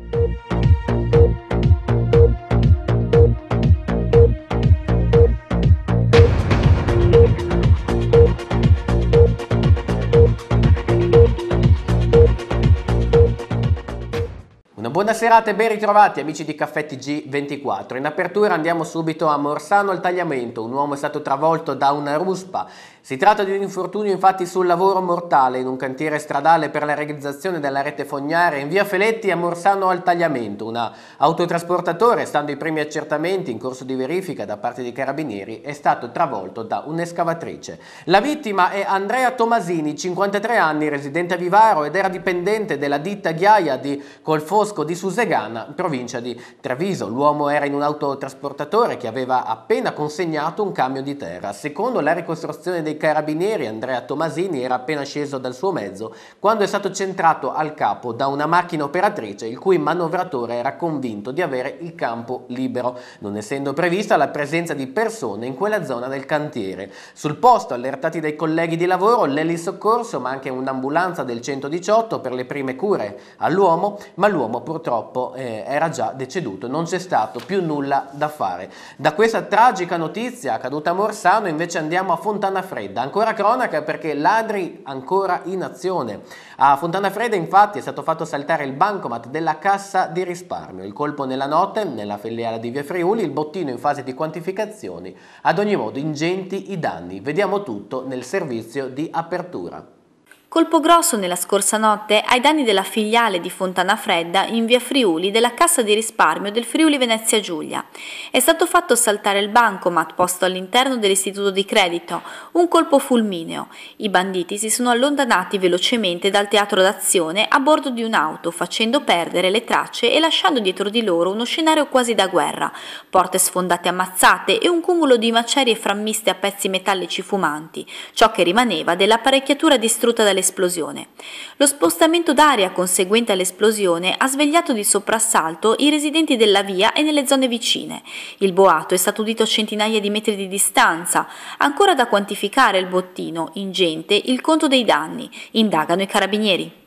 Buona serata e ben ritrovati amici di Caffè TG24. In apertura andiamo subito a Morsano al Tagliamento. Un uomo è stato travolto da una ruspa. Si tratta di un infortunio infatti sul lavoro mortale in un cantiere stradale per la realizzazione della rete fognaria in via Feletti a Morsano al Tagliamento. Un autotrasportatore, stando i primi accertamenti in corso di verifica da parte dei carabinieri, è stato travolto da un'escavatrice. La vittima è Andrea Tomasini, 53 anni, residente a Vivaro ed era dipendente della ditta Ghiaia di Colfosco di Susegana, provincia di Treviso. L'uomo era in un autotrasportatore che aveva appena consegnato un camion di terra. Secondo la ricostruzione dei carabinieri, Andrea Tomasini era appena sceso dal suo mezzo quando è stato centrato al capo da una macchina operatrice il cui manovratore era convinto di avere il campo libero, non essendo prevista la presenza di persone in quella zona del cantiere. Sul posto, allertati dai colleghi di lavoro, l'elisoccorso ma anche un'ambulanza del 118 per le prime cure all'uomo, ma l'uomo purtroppo era già deceduto, non c'è stato più nulla da fare. Da questa tragica notizia accaduta a Morsano invece andiamo a Fontana Fredda. Ancora cronaca perché ladri ancora in azione. A Fontana Fredda infatti è stato fatto saltare il bancomat della Cassa di Risparmio. Il colpo nella notte, nella filiale di Via Friuli, il bottino in fase di quantificazioni. Ad ogni modo ingenti i danni. Vediamo tutto nel servizio di apertura. Colpo grosso nella scorsa notte ai danni della filiale di Fontana Fredda in via Friuli della Cassa di Risparmio del Friuli Venezia Giulia. È stato fatto saltare il bancomat posto all'interno dell'istituto di credito, un colpo fulmineo. I banditi si sono allontanati velocemente dal teatro d'azione a bordo di un'auto, facendo perdere le tracce e lasciando dietro di loro uno scenario quasi da guerra, porte sfondate a mazzate e un cumulo di macerie frammiste a pezzi metallici fumanti, ciò che rimaneva dell'apparecchiatura distrutta dalle esplosione. Lo spostamento d'aria conseguente all'esplosione ha svegliato di soprassalto i residenti della via e nelle zone vicine. Il boato è stato udito a centinaia di metri di distanza. Ancora da quantificare il bottino, ingente il conto dei danni. Indagano i carabinieri.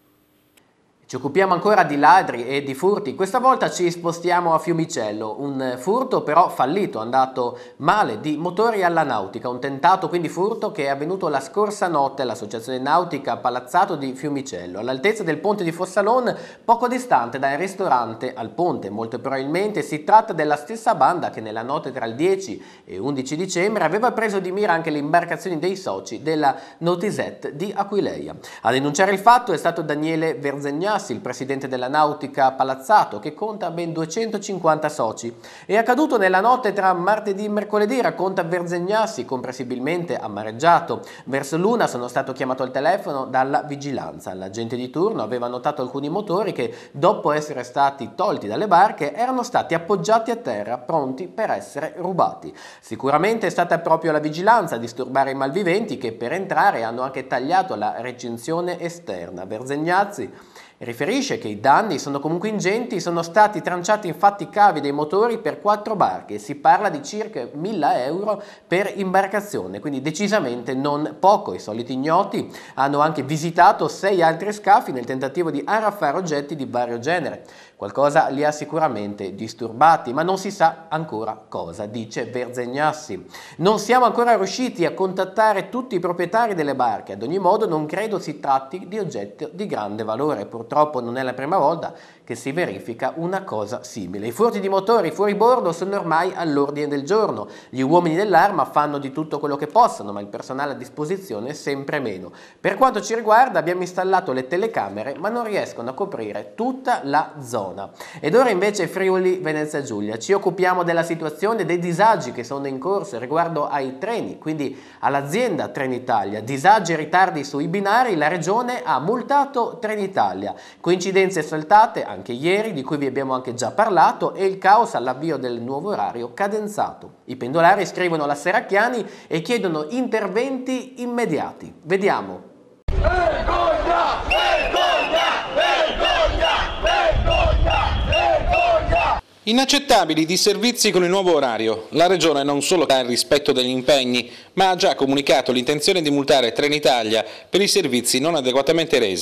Ci occupiamo ancora di ladri e di furti, questa volta ci spostiamo a Fiumicello, un furto però fallito, andato male, di motori alla nautica, un tentato quindi furto che è avvenuto la scorsa notte all'Associazione Nautica Palazzato di Fiumicello, all'altezza del ponte di Fossalon, poco distante dal ristorante al ponte. Molto probabilmente si tratta della stessa banda che nella notte tra il 10 e 11 dicembre aveva preso di mira anche le imbarcazioni dei soci della Nautisette di Aquileia. A denunciare il fatto è stato Daniele Verzegnassi, il presidente della Nautica Palazzato, che conta ben 250 soci. È accaduto nella notte tra martedì e mercoledì, racconta Verzegnassi, comprensibilmente amareggiato. Verso l'una sono stato chiamato al telefono dalla vigilanza. L'agente di turno aveva notato alcuni motori che, dopo essere stati tolti dalle barche, erano stati appoggiati a terra, pronti per essere rubati. Sicuramente è stata proprio la vigilanza a disturbare i malviventi che per entrare hanno anche tagliato la recinzione esterna. Verzegnassi riferisce che i danni sono comunque ingenti, sono stati tranciati infatti i cavi dei motori per 4 barche, si parla di circa 1.000 euro per imbarcazione, quindi decisamente non poco. I soliti ignoti hanno anche visitato 6 altri scafi nel tentativo di arraffare oggetti di vario genere. Qualcosa li ha sicuramente disturbati, ma non si sa ancora cosa, dice Verzegnassi. Non siamo ancora riusciti a contattare tutti i proprietari delle barche, ad ogni modo non credo si tratti di oggetti di grande valore. Purtroppo non è la prima volta che si verifica una cosa simile. I furti di motori fuori bordo sono ormai all'ordine del giorno. Gli uomini dell'arma fanno di tutto quello che possono, ma il personale a disposizione è sempre meno. Per quanto ci riguarda abbiamo installato le telecamere, ma non riescono a coprire tutta la zona. Ed ora invece Friuli Venezia Giulia. Ci occupiamo della situazione dei disagi che sono in corso riguardo ai treni, quindi all'azienda Trenitalia. Disagi e ritardi sui binari, la regione ha multato Trenitalia. Coincidenze saltate anche ieri, di cui vi abbiamo anche già parlato, e il caos all'avvio del nuovo orario cadenzato. I pendolari scrivono alla Serracchiani e chiedono interventi immediati. Vediamo. Vergogna! Vergogna! Vergogna! Vergogna! Vergogna! Inaccettabili i disservizi con il nuovo orario. La Regione non solo ha il rispetto degli impegni, ma ha già comunicato l'intenzione di multare Trenitalia per i servizi non adeguatamente resi.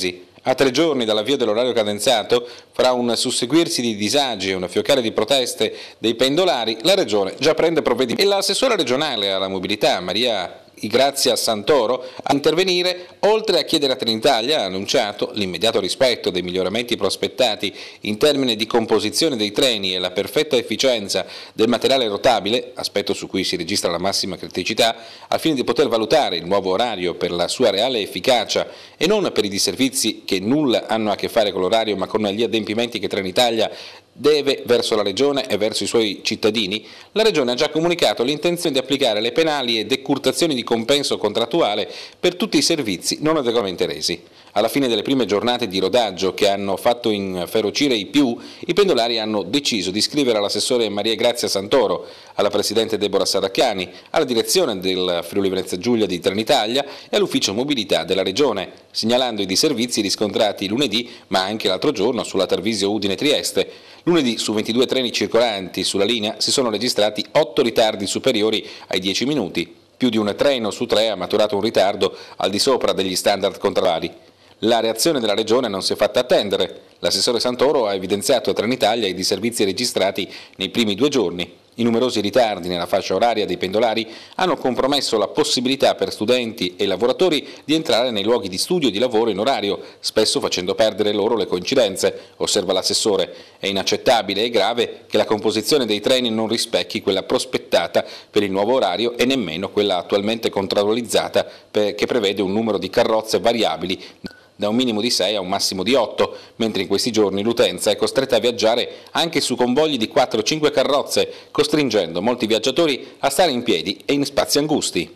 A 3 giorni dall'avvio dell'orario cadenzato, fra un susseguirsi di disagi e una fiocare di proteste dei pendolari, la Regione già prende provvedimenti. E l'assessora regionale alla mobilità, Maria Grazia Santoro, a intervenire, oltre a chiedere a Trenitalia, ha annunciato l'immediato rispetto dei miglioramenti prospettati in termini di composizione dei treni e la perfetta efficienza del materiale rotabile, aspetto su cui si registra la massima criticità, al fine di poter valutare il nuovo orario per la sua reale efficacia e non per i disservizi che nulla hanno a che fare con l'orario ma con gli adempimenti che Trenitalia deve verso la Regione e verso i suoi cittadini. La Regione ha già comunicato l'intenzione di applicare le penali e decurtazioni di compenso contrattuale per tutti i servizi non adeguatamente resi. Alla fine delle prime giornate di rodaggio che hanno fatto inferocire i pendolari hanno deciso di scrivere all'assessore Maria Grazia Santoro, alla presidente Deborah Saracchiani, alla direzione del Friuli Venezia Giulia di Trenitalia e all'ufficio mobilità della Regione, segnalando i disservizi riscontrati lunedì, ma anche l'altro giorno sulla Tarvisio Udine Trieste. Lunedì su 22 treni circolanti sulla linea si sono registrati 8 ritardi superiori ai 10 minuti. Più di un treno su 3 ha maturato un ritardo al di sopra degli standard contrari. La reazione della Regione non si è fatta attendere. L'assessore Santoro ha evidenziato a Trenitalia i disservizi registrati nei primi 2 giorni. I numerosi ritardi nella fascia oraria dei pendolari hanno compromesso la possibilità per studenti e lavoratori di entrare nei luoghi di studio e di lavoro in orario, spesso facendo perdere loro le coincidenze, osserva l'assessore. È inaccettabile e grave che la composizione dei treni non rispecchi quella prospettata per il nuovo orario e nemmeno quella attualmente contrattualizzata che prevede un numero di carrozze variabili da un minimo di 6 a un massimo di 8, mentre in questi giorni l'utenza è costretta a viaggiare anche su convogli di 4-5 carrozze, costringendo molti viaggiatori a stare in piedi e in spazi angusti.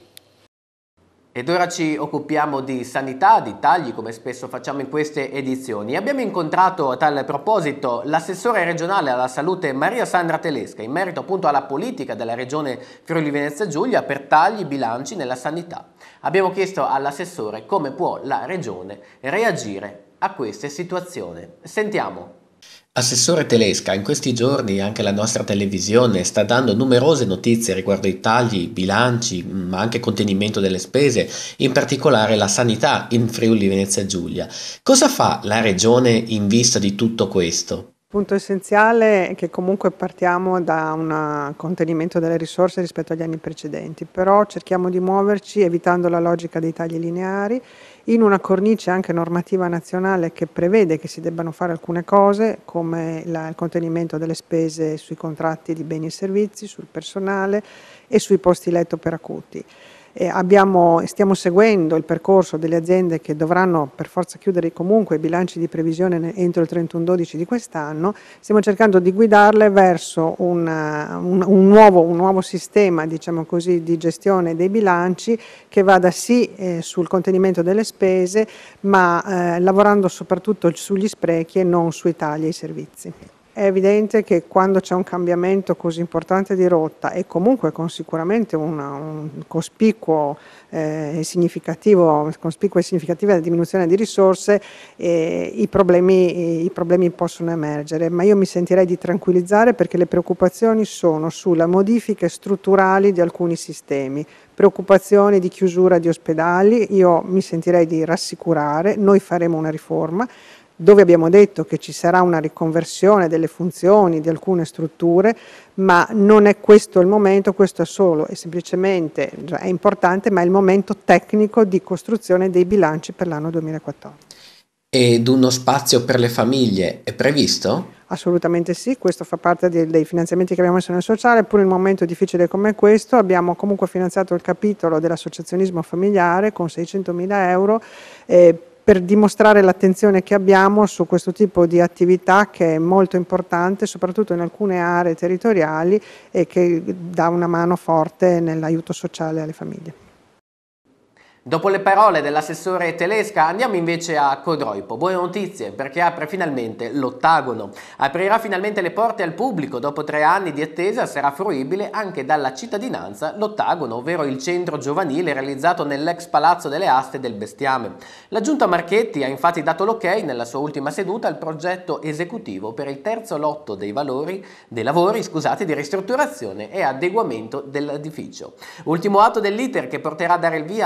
Ed ora ci occupiamo di sanità, di tagli, come spesso facciamo in queste edizioni. Abbiamo incontrato a tal proposito l'assessore regionale alla salute Maria Sandra Telesca in merito appunto alla politica della regione Friuli Venezia Giulia per tagli bilanci nella sanità. Abbiamo chiesto all'assessore come può la regione reagire a queste situazioni. Sentiamo. Assessore Telesca, in questi giorni anche la nostra televisione sta dando numerose notizie riguardo i tagli, bilanci, ma anche contenimento delle spese, in particolare la sanità in Friuli Venezia Giulia. Cosa fa la Regione in vista di tutto questo? Il punto essenziale è che comunque partiamo da un contenimento delle risorse rispetto agli anni precedenti, però cerchiamo di muoverci evitando la logica dei tagli lineari in una cornice anche normativa nazionale che prevede che si debbano fare alcune cose come il contenimento delle spese sui contratti di beni e servizi, sul personale e sui posti letto per acuti. Stiamo seguendo il percorso delle aziende che dovranno per forza chiudere comunque i bilanci di previsione entro il 31/12 di quest'anno. Stiamo cercando di guidarle verso un nuovo sistema, diciamo così, di gestione dei bilanci che vada sì sul contenimento delle spese, ma lavorando soprattutto sugli sprechi e non sui tagli ai servizi. È evidente che quando c'è un cambiamento così importante di rotta e comunque con sicuramente un cospicua e significativa diminuzione di risorse, i problemi possono emergere, ma io mi sentirei di tranquillizzare perché le preoccupazioni sono sulle modifiche strutturali di alcuni sistemi, preoccupazioni di chiusura di ospedali. Io mi sentirei di rassicurare, noi faremo una riforma dove abbiamo detto che ci sarà una riconversione delle funzioni di alcune strutture, ma non è questo il momento, questo è solo e semplicemente è importante, ma è il momento tecnico di costruzione dei bilanci per l'anno 2014. Ed uno spazio per le famiglie è previsto? Assolutamente sì, questo fa parte dei finanziamenti che abbiamo messo nel sociale, pur in un momento difficile come questo abbiamo comunque finanziato il capitolo dell'associazionismo familiare con 600.000 euro per dimostrare l'attenzione che abbiamo su questo tipo di attività che è molto importante, soprattutto in alcune aree territoriali e che dà una mano forte nell'aiuto sociale alle famiglie. Dopo le parole dell'assessore Telesca andiamo invece a Codroipo. Buone notizie perché apre finalmente l'Ottagono. Aprirà finalmente le porte al pubblico. Dopo 3 anni di attesa sarà fruibile anche dalla cittadinanza l'Ottagono, ovvero il centro giovanile realizzato nell'ex Palazzo delle Aste del Bestiame. La Giunta Marchetti ha infatti dato l'ok nella sua ultima seduta al progetto esecutivo per il terzo lotto dei lavori di ristrutturazione e adeguamento dell'edificio. Ultimo atto dell'iter che porterà a dare il via a una serie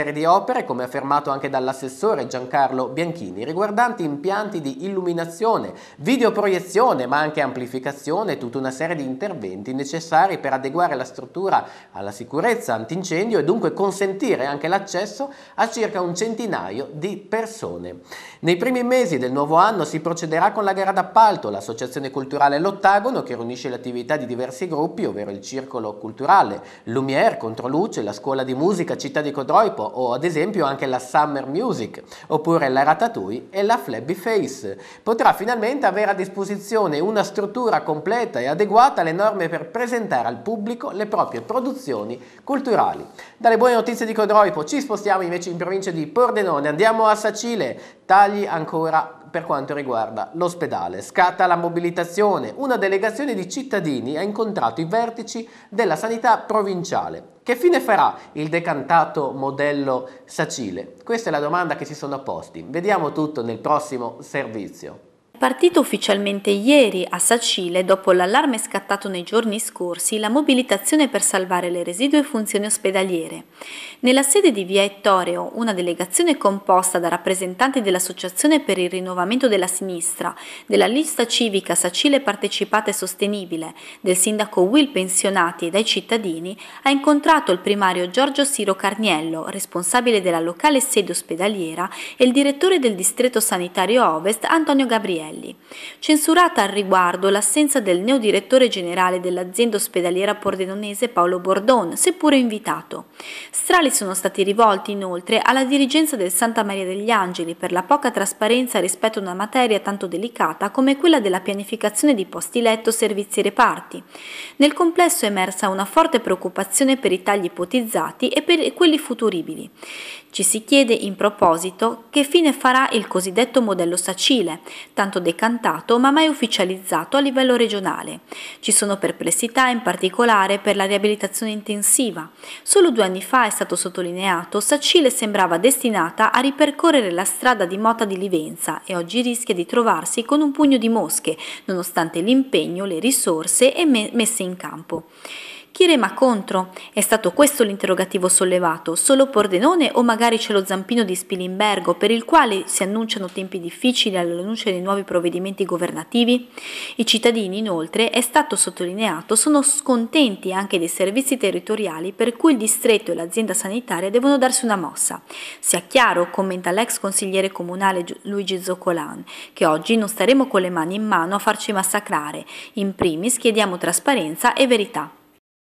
serie di opere, come affermato anche dall'assessore Giancarlo Bianchini, riguardanti impianti di illuminazione, videoproiezione, ma anche amplificazione e tutta una serie di interventi necessari per adeguare la struttura alla sicurezza antincendio e dunque consentire anche l'accesso a circa un centinaio di persone. Nei primi mesi del nuovo anno si procederà con la gara d'appalto. L'associazione culturale L'Ottagono, che riunisce le attività di diversi gruppi, ovvero il Circolo Culturale, Lumière, Controluce, la Scuola di Musica Città di Codroipo o ad esempio anche la Summer Music, oppure la Ratatouille e la Flabby Face, potrà finalmente avere a disposizione una struttura completa e adeguata alle norme per presentare al pubblico le proprie produzioni culturali. Dalle buone notizie di Codroipo ci spostiamo invece in provincia di Pordenone, andiamo a Sacile, tagli ancora per quanto riguarda l'ospedale. Scatta la mobilitazione, una delegazione di cittadini ha incontrato i vertici della sanità provinciale. Che fine farà il decantato modello Sacile? Questa è la domanda che si sono posti. Vediamo tutto nel prossimo servizio. Partito ufficialmente ieri a Sacile, dopo l'allarme scattato nei giorni scorsi, la mobilitazione per salvare le residue funzioni ospedaliere. Nella sede di via Ettoreo, una delegazione composta da rappresentanti dell'Associazione per il Rinnovamento della Sinistra, della Lista Civica Sacile Partecipata e Sostenibile, del sindaco Will Pensionati e dai cittadini, ha incontrato il primario Giorgio Siro Carniello, responsabile della locale sede ospedaliera, e il direttore del distretto sanitario Ovest, Antonio Gabrielli. Censurata al riguardo l'assenza del neodirettore generale dell'azienda ospedaliera pordenonese Paolo Bordon, seppure invitato. Strali sono stati rivolti inoltre alla dirigenza del Santa Maria degli Angeli per la poca trasparenza rispetto a una materia tanto delicata come quella della pianificazione di posti letto, servizi e reparti. Nel complesso è emersa una forte preoccupazione per i tagli ipotizzati e per quelli futuribili. Ci si chiede in proposito che fine farà il cosiddetto modello Sacile, tanto decantato ma mai ufficializzato a livello regionale. Ci sono perplessità in particolare per la riabilitazione intensiva. Solo 2 anni fa è stato sottolineato, Sacile sembrava destinata a ripercorrere la strada di Mota di Livenza e oggi rischia di trovarsi con un pugno di mosche, nonostante l'impegno, le risorse messe in campo. Chi rema contro? È stato questo l'interrogativo sollevato, solo Pordenone o magari c'è lo zampino di Spilimbergo per il quale si annunciano tempi difficili all'annuncio dei nuovi provvedimenti governativi? I cittadini inoltre, è stato sottolineato, sono scontenti anche dei servizi territoriali per cui il distretto e l'azienda sanitaria devono darsi una mossa. Sia chiaro, commenta l'ex consigliere comunale Luigi Zoccolan, che oggi non staremo con le mani in mano a farci massacrare. In primis chiediamo trasparenza e verità.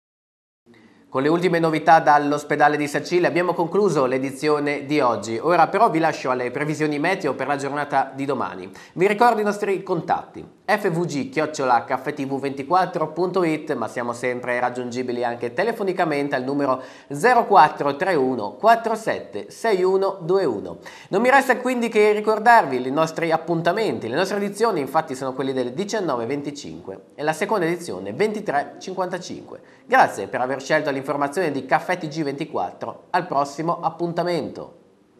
Con le ultime novità dall'ospedale di Sacile abbiamo concluso l'edizione di oggi. Ora però vi lascio alle previsioni meteo per la giornata di domani. Vi ricordo i nostri contatti: fvg@caffetv24.it, ma siamo sempre raggiungibili anche telefonicamente al numero 0431 47 6121. Non mi resta quindi che ricordarvi i nostri appuntamenti. Le nostre edizioni infatti sono quelli del 19:25 e la seconda edizione 23:55. Grazie per aver scelto l'informazione di Caffè TG24. Al prossimo appuntamento.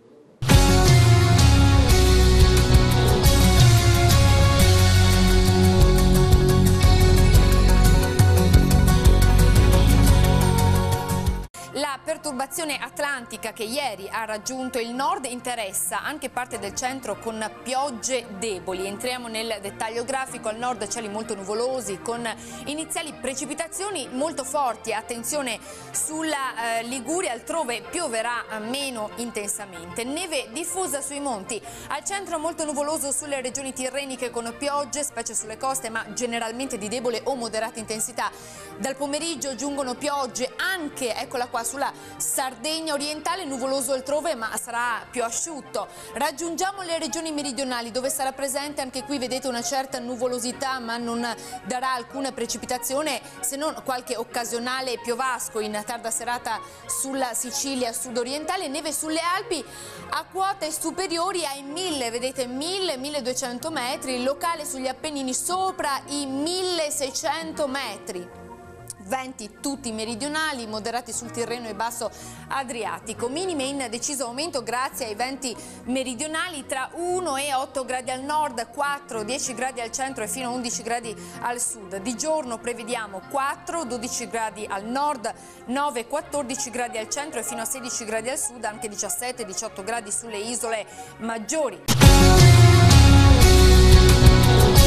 La perturbazione atlantica che ieri ha raggiunto il nord interessa anche parte del centro con piogge deboli. Entriamo nel dettaglio grafico: al nord cieli molto nuvolosi con iniziali precipitazioni molto forti. Attenzione sulla Liguria, altrove pioverà meno intensamente. Neve diffusa sui monti, al centro molto nuvoloso sulle regioni tirreniche con piogge, specie sulle coste, ma generalmente di debole o moderata intensità. Dal pomeriggio giungono piogge anche, eccola qua, sulla Sardegna orientale, nuvoloso altrove ma sarà più asciutto. Raggiungiamo le regioni meridionali dove sarà presente anche qui, vedete, una certa nuvolosità ma non darà alcuna precipitazione se non qualche occasionale piovasco in tarda serata sulla Sicilia sud-orientale. Neve sulle Alpi a quote superiori ai 1000, vedete, 1000-1200 metri, locale sugli Appennini sopra i 1600 metri. venti tutti meridionali, moderati sul Tirreno e basso Adriatico. Minime in deciso aumento grazie ai venti meridionali tra 1 e 8 gradi al nord, 4-10 gradi al centro e fino a 11 gradi al sud. Di giorno prevediamo 4-12 gradi al nord, 9-14 gradi al centro e fino a 16 gradi al sud, anche 17-18 gradi sulle isole maggiori.